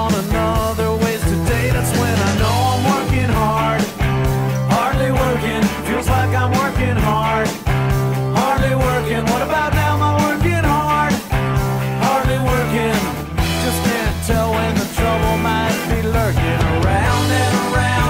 on another ways today. That's when I know I'm working hard. Hardly working, feels like I'm working hard. Hardly working, what about now? Am I working hard? Hardly working, just can't tell when the trouble might be lurking around and around.